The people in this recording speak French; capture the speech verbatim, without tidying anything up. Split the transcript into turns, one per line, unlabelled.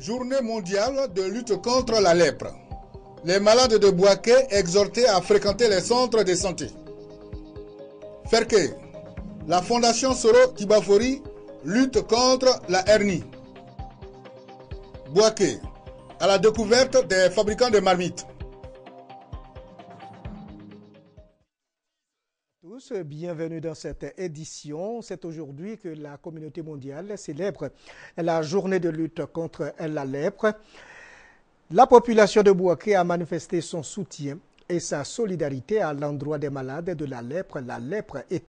Journée mondiale de lutte contre la lèpre. Les malades de Bouaké exhortés à fréquenter les centres de santé. Ferké, la fondation Soro Kibafori lutte contre la hernie. Bouaké, à la découverte des fabricants de marmites.
Tous, bienvenue dans cette édition. C'est aujourd'hui que la communauté mondiale célèbre la journée de lutte contre la lèpre. La population de Bouaké a manifesté son soutien et sa solidarité à l'endroit des malades de la lèpre. La lèpre est